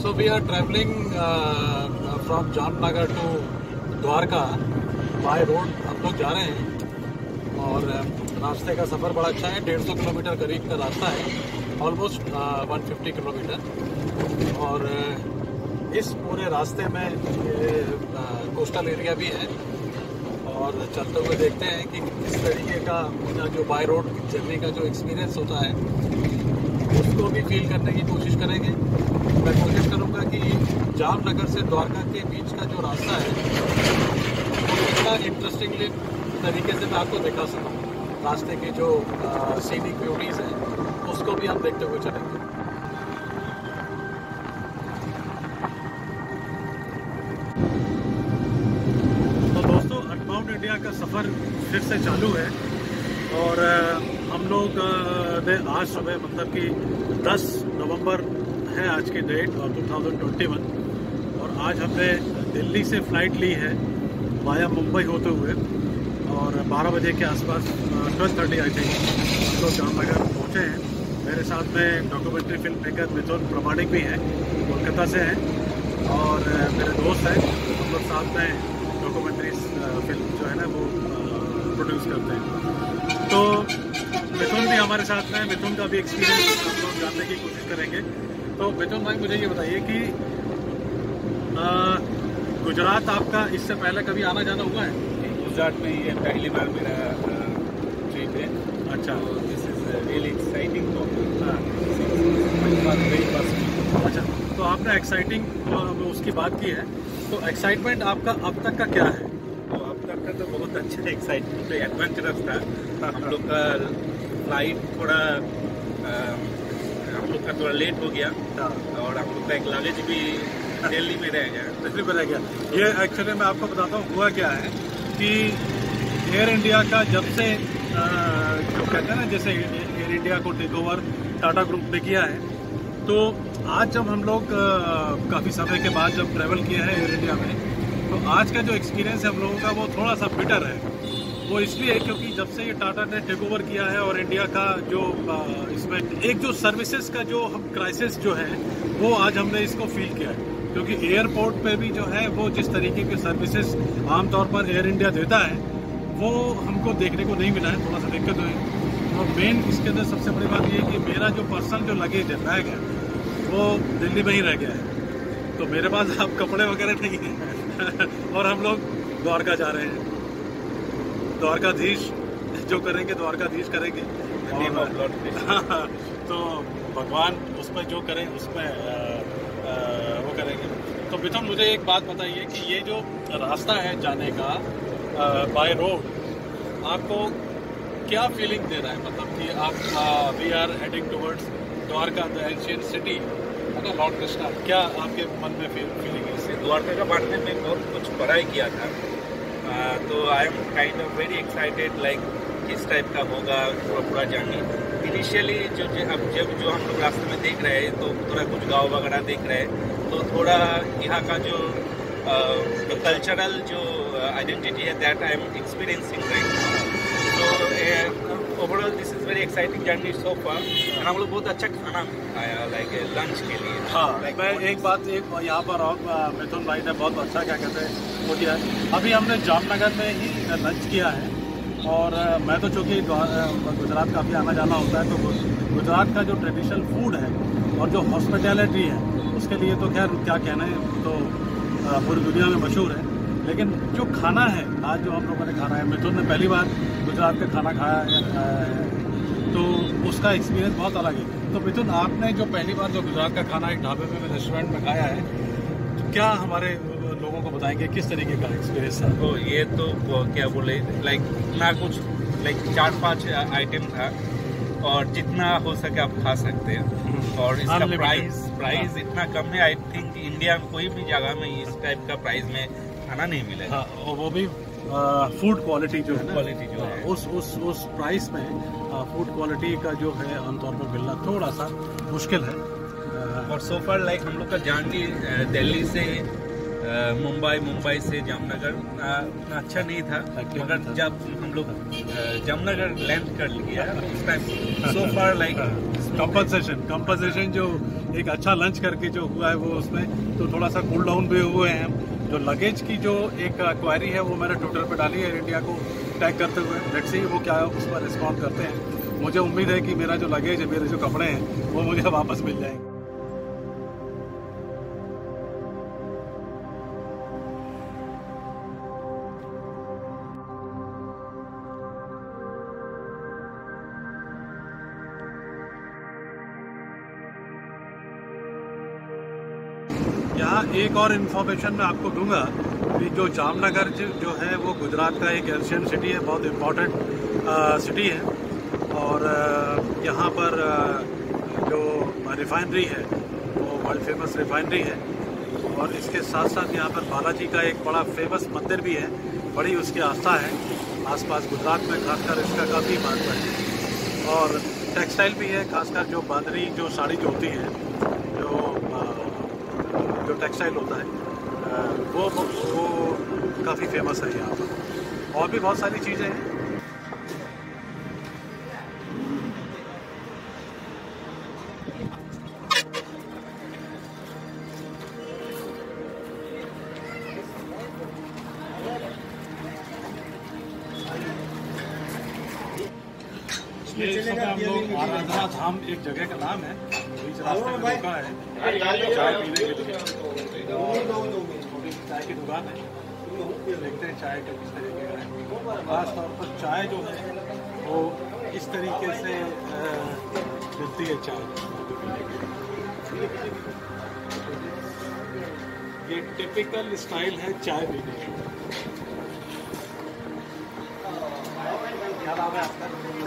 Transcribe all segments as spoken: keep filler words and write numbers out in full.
So we are traveling uh, from Jamnagar to Dwarka by road हम लोग जा रहे हैं और रास्ते का सफ़र बड़ा अच्छा है। डेढ़ सौ किलोमीटर करीब का रास्ता है, ऑलमोस्ट वन फिफ्टी किलोमीटर। और इस पूरे रास्ते में कोस्टल एरिया भी है और चलते हुए देखते हैं कि किस तरीके का जो बाय रोड जर्नी का जो एक्सपीरियंस होता है उसको भी फील करने की कोशिश करेंगे। मैं कोशिश करूंगा कि जामनगर से द्वारका के बीच का जो रास्ता है वो कितना इंटरेस्टिंगली तरीके से मैं आपको दिखा सकूँ। रास्ते की जो सीनिक ब्यूटीज़ हैं उसको भी हम देखते हुए चलेंगे। तो दोस्तों, अनबाउंड इंडिया का सफ़र फिर से चालू है और हम लोग ने आज सुबह मतलब कि दस नवंबर है आज की डेट और टू थाउजेंड ट्वेंटी वन, और आज हमने दिल्ली से फ़्लाइट ली है वाया मुंबई होते हुए और बारह बजे के आसपास ट्वेल्व थर्टी आई थिंक हम लोग जामनगर पहुँचे हैं। मेरे साथ में डॉक्यूमेंट्री फिल्म मेकर मिथुन प्रमाणिक भी हैं, कोलकाता से हैं, और मेरे दोस्त हैं। हम लोग साथ में डॉक्यूमेंट्री फिल्म जो है ना वो प्रोड्यूस करते हैं। तो मिथुन भी हमारे साथ में, मिथुन का भी एक्सपीरियंस हम लोग जानने की कोशिश करेंगे। तो मिथुन भाई, मुझे ये बताइए कि आ, गुजरात आपका इससे पहले कभी आना जाना हुआ है? गुजरात में ये पहली बार मेरा ट्रिप है। अच्छा, this is really exciting for me. अच्छा, तो आपने एक्साइटिंग उसकी बात की है, तो एक्साइटमेंट आपका अब तक का क्या है? तो अब तक का तो बहुत अच्छा एक्साइटमेंट है, एडवेंचरस था। हम लोग का फ्लाइट थोड़ा आ, हम लोग का थोड़ा लेट हो गया और हम लोग का एक लगेज भी दिल्ली में रह गया दिल्ली में रह गया ये एक्चुअली मैं आपको बताता हूँ हुआ क्या है कि एयर इंडिया का जब से आ, जो कहते हैं ना, जैसे एयर इंडिया को टेक ओवर टाटा ग्रुप ने किया है, तो आज जब हम लोग काफ़ी समय के बाद जब ट्रैवल किया है एयर इंडिया में, तो आज का जो एक्सपीरियंस है हम लोगों का वो थोड़ा सा बिटर है। वो इसलिए क्योंकि जब से ये टाटा ने टेक ओवर किया है और इंडिया का जो इसमें एक जो सर्विसेज का जो हम क्राइसिस जो है वो आज हमने इसको फील किया है। क्योंकि एयरपोर्ट पे भी जो है वो जिस तरीके के सर्विसेज आमतौर पर एयर इंडिया देता है वो हमको देखने को नहीं मिला है, थोड़ा सा दिक्कत हुई। और मेन इसके अंदर सबसे बड़ी बात ये है कि मेरा जो पर्सनल जो लगेज है, बैग है, वो दिल्ली में ही रह गया है। तो मेरे पास अब कपड़े वगैरह नहीं हैं और हम लोग द्वारका जा रहे हैं। द्वारकाधीश जो करेंगे द्वारकाधीश करेंगे और तो भगवान उसमें जो करें उसमें वो करेंगे। तो मिथुन, मुझे एक बात बताइए कि ये जो रास्ता है जाने का बाय रोड, आपको क्या फीलिंग दे रहा है? मतलब कि आप we are heading towards Dwarka, the ancient city, है ना, लॉर्ड कृष्णा। क्या आपके मन में फीलिंग है इससे? द्वारका का बारे में बहुत कुछ पढ़ाई किया था, uh, तो I am kind of very excited, like किस टाइप का होगा पूरा पूरा जर्नी। इनिशियली जो अब जब जो हम लोग रास्ते में देख रहे हैं तो थोड़ा कुछ गाँव वगैरह देख रहे हैं, तो थोड़ा यहाँ का जो जो कल्चरल जो आइडेंटिटी है that I am experiencing right now. तो overall this is very exciting journey so far. हम लोग बहुत अच्छा खाना खाया लाइक लंच के लिए। हाँ, मैं एक बात एक यहाँ पर और मिथुन भाई ने बहुत अच्छा क्या कहते हैं वो किया है। अभी हमने जामनगर में ही लंच किया है और मैं तो चूँकि गुजरात काफ़ी आना जाना होता है, तो गुजरात का जो ट्रेडिशनल फूड है और जो हॉस्पिटैलिटी है उसके लिए तो खैर क्या कहना है, तो पूरी दुनिया में मशहूर है। लेकिन जो खाना है आज जो हम लोगों ने खाना है, मिथुन ने पहली बार गुजरात का खाना खाया है तो उसका एक्सपीरियंस बहुत अलग है। तो मिथुन, आपने जो पहली बार जो गुजरात का खाना एक ढाबे में रेस्टोरेंट में खाया है, तो क्या हमारे लोगों को बताएंगे किस तरीके का एक्सपीरियंस था? तो ये तो क्या बोले, लाइक ना कुछ लाइक चार पांच आइटम था और जितना हो सके आप खा सकते हैं। और इसका प्राइस प्राइस इतना कम है, आई थिंक इंडिया में कोई भी जगह में इस टाइप का प्राइस में खाना नहीं मिलेगा। हाँ, और वो भी फूड क्वालिटी जो है ना, क्वालिटी जो है उस उस उस प्राइस में फूड क्वालिटी का जो है आमतौर पर मिलना थोड़ा सा मुश्किल है। और सो फार लाइक हम लोग का जर्नी दिल्ली से मुंबई, मुंबई से जामनगर उतना अच्छा नहीं था, मगर जब हम लोग जामनगर लैंड कर लिया उस time so far like compensation compensation जो एक अच्छा लंच करके जो हुआ है वो उसमें तो थोड़ा सा कूल डाउन भी हुए हैं हम। जो लगेज की जो एक क्वारी है वो मैंने ट्विटर पे डाली है एयर इंडिया को टैग करते हुए। लेट्स सी वो क्या उस पर रिस्पॉन्ड करते हैं। मुझे उम्मीद है कि मेरा जो लगेज है, मेरे जो कपड़े हैं वो मुझे वापस मिल जाएंगे। यहाँ एक और इन्फॉर्मेशन मैं आपको दूंगा कि जो जामनगर जो है वो गुजरात का एक एशियन सिटी है, बहुत इम्पोर्टेंट सिटी है। और यहाँ पर जो रिफाइनरी है वो वर्ल्ड फेमस रिफाइनरी है। और इसके साथ साथ यहाँ पर बालाजी का एक बड़ा फेमस मंदिर भी है, बड़ी उसकी आस्था है आसपास गुजरात में, खासकर इसका काफ़ी महत्व है। और टेक्सटाइल भी है, खासकर जो बांधनी जो साड़ी जो होती है, जो जो टेक्सटाइल होता है वो वो काफ़ी फेमस है यहाँ पर। और भी बहुत सारी चीज़ें हैं। ये इस समय हम लोग आराधना धाम एक जगह का नाम है, बीच रास्ते में रुका है चाय पीने के लिए। चाय की दुकान है, देखते हैं चाय का किस तरीके का है। खास तौर पर चाय जो है वो इस तरीके से मिलती है चाय। ये टिपिकल स्टाइल है चाय पीने की। क्या नाम है आपका?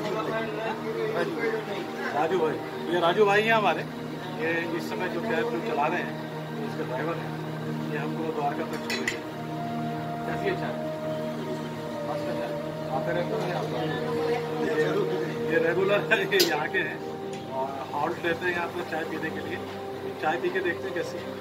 राजू भाई। ये राजू भाई हैं हमारे, ये इस समय जो कैब जो चला रहे हैं इसके ड्राइवर हैं। ये हमको द्वारका तक छोड़ेंगे। कैसी है चाय? मस्त है चाय। आते रहते हैं आप? ये रेगुलर है, ये यहाँ के हैं और हॉल्ट लेते हैं यहाँ पर चाय पीने के लिए। चाय पी के देखते हैं कैसी है।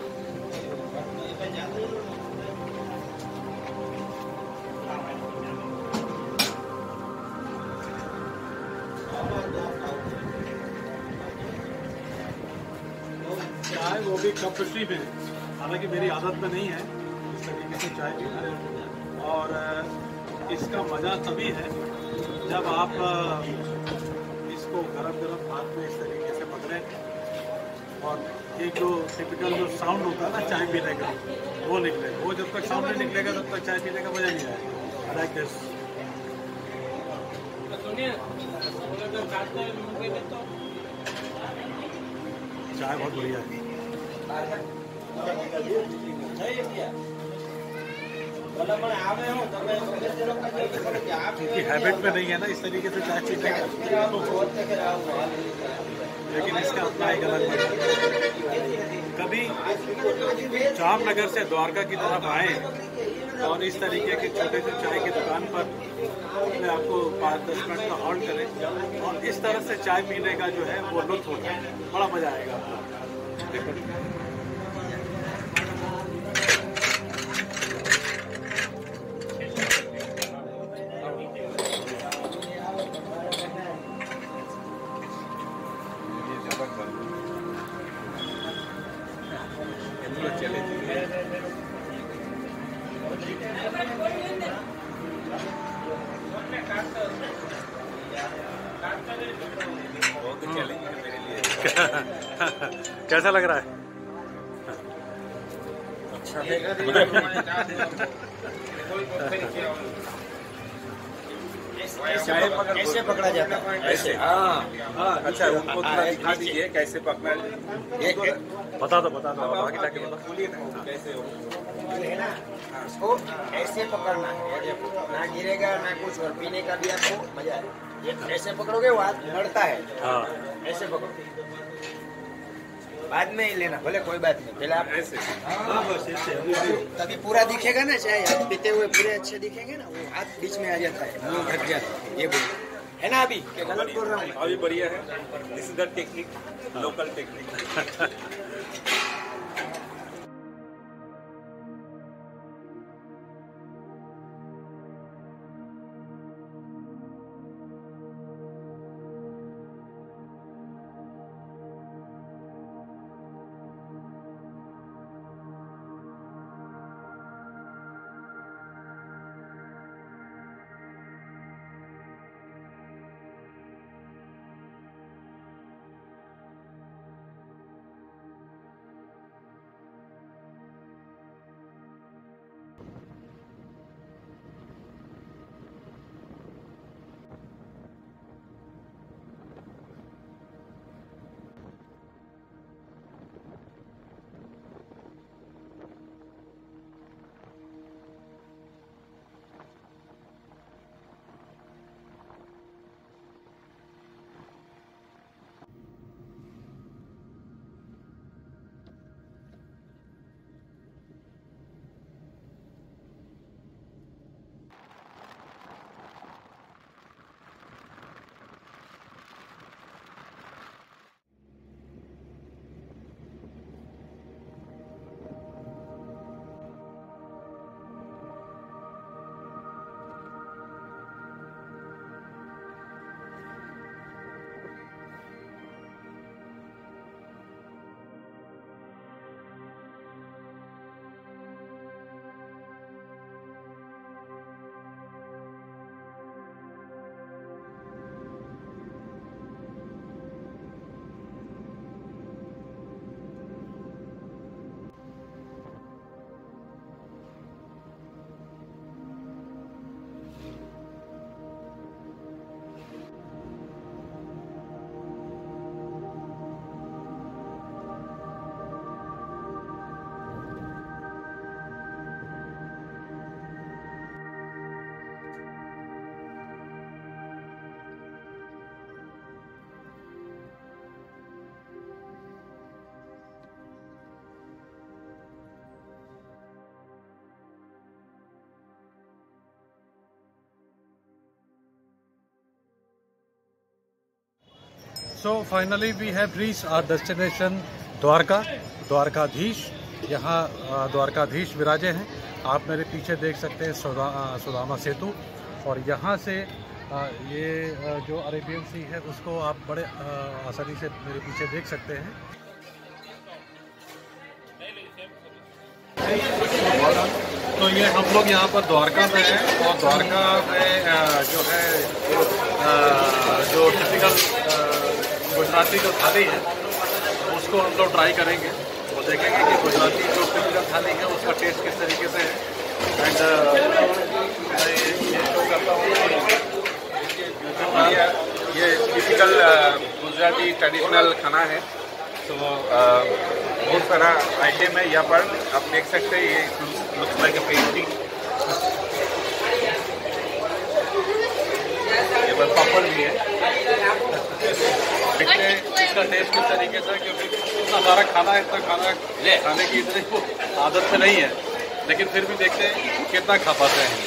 चाय वो भी कप में, हालांकि मेरी आदत में नहीं है इस तरीके से चाय पीना। और इसका मज़ा तभी है जब आप इसको गरम गरम हाथ में इस तरीके से पकड़ें और एक जो टिपिकल जो साउंड होता है ना चाय पीने का वो निकले। वो जब तक साउंड नहीं निकलेगा तब तक चाय पीने का मज़ा नहीं आएगा। Like this. चाय बहुत बढ़िया है। क्योंकि हैबिट में नहीं है ना इस तरीके से चाय पीने का, लेकिन इसका अपना एक अलग मजा है। कभी जामनगर से द्वारका की तरफ आए और इस तरीके के छोटे से चाय की दुकान पर अपने आपको पाँच दस मिनट का हॉल्ट करें और इस तरह से चाय पीने का जो है वो लुत्फ होता है, बड़ा मजा आएगा आपको। कैसा लग रहा है? अच्छा है। कैसे पकड़ा जाता है? ऐसे? हाँ हाँ। अच्छा उनको थोड़ा दिखा दीजिए कैसे पकड़ा। बता दो बता दो आगे जाके बता। बोलिए ना कैसे हो। है ना, इसको ऐसे पकड़ना है, ना गिरेगा ना कुछ, और पीने का भी आपको मजा है। ये ऐसे पकड़ोगे वो हाथ बढ़ता है। हाँ ऐसे पकड़ो, बाद में ही लेना, भले कोई बात नहीं, पहले आप ऐसे। हाँ बस ऐसे। तभी पूरा दिखेगा ना, चाहे आप पीते हुए पूरे अच्छे दिखेंगे ना, वो हाथ बीच में आ जाता है, मुंह ढक जाता है। ये बोल है ना अभी क्या गलत बोल रहा हूँ? अभी बढ़िया है। This is the technique, local technique. So finally we have reached our destination Dwarka, Dwarkadhish. यहाँ द्वारकाधीश विराजे हैं। आप मेरे पीछे देख सकते हैं सुदा, सुदामा सेतु, और यहाँ से ये जो अरेबियन सी है उसको आप बड़े आसानी से मेरे पीछे देख सकते हैं। तो ये हम लोग यहाँ पर द्वारका में हैं, और द्वारका में जो है जो टिपिकल गुजराती जो थाली है उसको हम लोग ट्राई करेंगे। वो देखेंगे कि गुजराती जो टिपिकल थाली है उसका टेस्ट किस तरीके से है। एंड मैं ये शो करता हूँ, ये टिपिकल गुजराती ट्रेडिशनल खाना है। तो बहुत सारा आइटम है यहाँ पर, आप देख सकते हैं। ये लुक्स लाइक अ पेंटिंग। ये पर पापड़ भी है। देखते हैं इसका टेस्ट किस तरीके से, क्योंकि इतना सारा खाना इतना खाना खाने की इतनी आदत से नहीं है, लेकिन फिर भी देखते हैं कितना खा पाते हैं।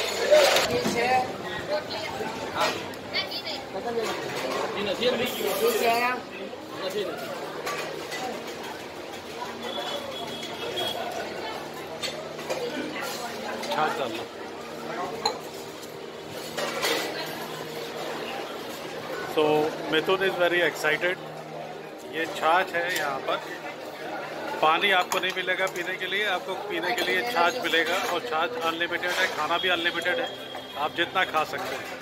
तो मिथुन इज़ वेरी एक्साइटेड। ये छाछ है यहाँ पर। पानी आपको नहीं मिलेगा पीने के लिए, आपको पीने के लिए छाछ मिलेगा, और छाछ अनलिमिटेड है। खाना भी अनलिमिटेड है, आप जितना खा सकते हैं।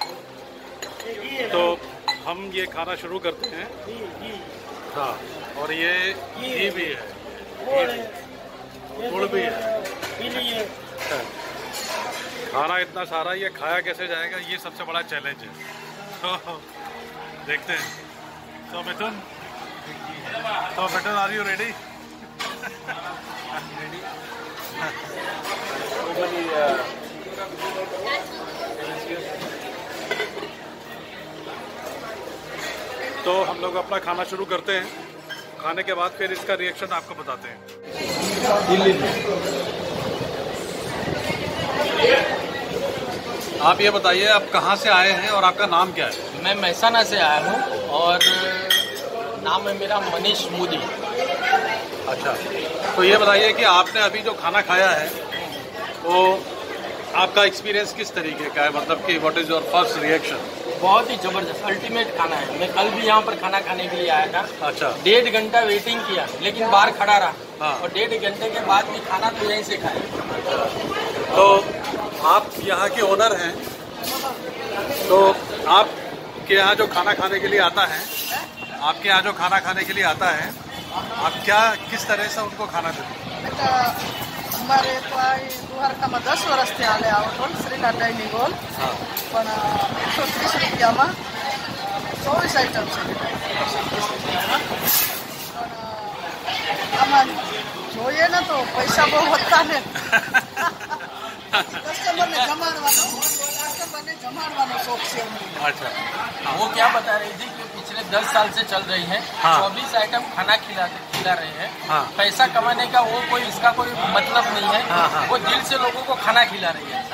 तो हम ये खाना शुरू करते हैं। हाँ, और ये घी भी है, गुड़ भी है। खाना इतना सारा, ये खाया कैसे जाएगा, ये सबसे बड़ा चैलेंज है। तो देखते हैं। तो मिथुन, तो मिथुन आर यू रेडी? तो हम लोग अपना खाना शुरू करते हैं। खाने के बाद फिर इसका रिएक्शन आपको बताते हैं। आप ये बताइए, आप कहाँ से आए हैं और आपका नाम क्या है? मैं महसाना से आया हूँ और नाम है मेरा मनीष मोदी। अच्छा, तो ये बताइए कि आपने अभी जो खाना खाया है वो आपका एक्सपीरियंस किस तरीके का है, मतलब कि what is your first reaction? बहुत ही जबरदस्त, अल्टीमेट खाना है। मैं कल भी यहाँ पर खाना खाने के लिए आया था। अच्छा। डेढ़ घंटा वेटिंग किया, लेकिन बाहर खड़ा रहा। हाँ। और डेढ़ घंटे के बाद भी खाना तो यहीं से खाया। तो आप यहाँ के ओनर हैं, तो आपके यहाँ जो खाना खाने के लिए आता है, आपके यहाँ जो खाना खाने के लिए आता है, आप क्या किस तरह से उनको खाना देते हैं? અમારે તો આ દ્વારકામાં દસ વર્ષથી હાલે આ હોટલ શ્રીનાથ ડાઇનિંગ હોલ, પણ એકસો ત્રીસ રૂપિયામાં ચોવીસ આઈટમ છે. આમાં જોઈએ ને તો પૈસા બહુ વધતા ને કસ્ટમરને જમાડવાનો કસ્ટમરને જમાડવાનો શોખ છે. अच्छा, वो क्या बता रही थी कि पिछले दस साल से चल रही है। हाँ। चौबीस आइटम खाना खिला खिला रहे हैं। हाँ। पैसा कमाने का वो कोई इसका कोई मतलब नहीं है। हाँ, हाँ। वो दिल से लोगों को खाना खिला रही है।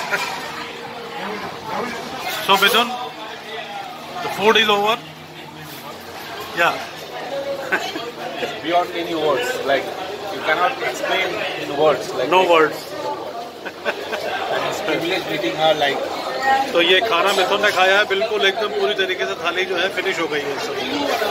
So Mithun, the food is over. Yeah. Beyond any words, like you cannot explain in words. Like No words. And it's privilege meeting her. Like तो ये खाना मिथुन ने खाया है, बिल्कुल एकदम पूरी तरीके से थाली जो है फिनिश हो गई है सब।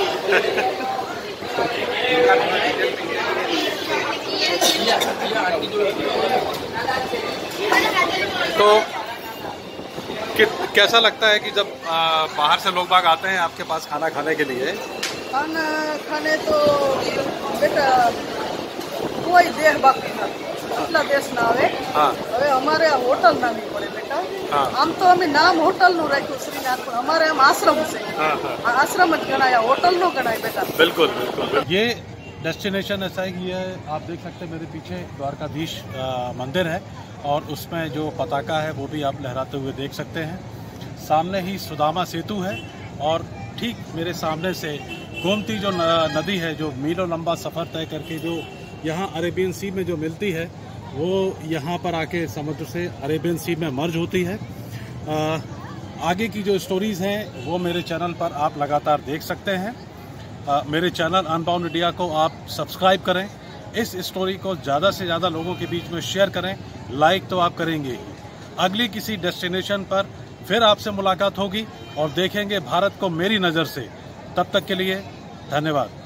तो कि, कैसा लगता है कि जब आ, बाहर से लोग बाग आते हैं आपके पास खाना खाने के लिए? ખાના ખાને તો બેટા કોઈ દેહ બાકી નથી, આટલા દેશ ના આવે. हाँ, હવે અમારે આ હોટલ નામી પડે બેટા. હા. આમ તો અમે નામ હોટલનું રાખ્યું શ્રીનાથ, પણ અમારે આમ આશ્રમ છે. हाँ, हाँ, આ આશ્રમ જ ગણાય, આ હોટલ નો ગણાય બેટા. बिल्कुल बिल्कुल। ये डेस्टिनेशन ऐसा है कि ये आप देख सकते हैं मेरे पीछे द्वारकाधीश आ, मंदिर है, और उसमें जो पताका है वो भी आप लहराते हुए देख सकते हैं। सामने ही सुदामा सेतु है, और ठीक मेरे सामने से गोमती जो नदी है, जो मीलों लंबा सफ़र तय करके जो यहाँ अरेबियन सी में जो मिलती है, वो यहाँ पर आके समुद्र से अरेबियन सी में मर्ज होती है। आ, आगे की जो स्टोरीज़ हैं वो मेरे चैनल पर आप लगातार देख सकते हैं। आ, मेरे चैनल अनबाउंड इंडिया को आप सब्सक्राइब करें, इस स्टोरी को ज़्यादा से ज़्यादा लोगों के बीच में शेयर करें, लाइक तो आप करेंगे ही। अगली किसी डेस्टिनेशन पर फिर आपसे मुलाकात होगी और देखेंगे भारत को मेरी नज़र से। तब तक के लिए धन्यवाद।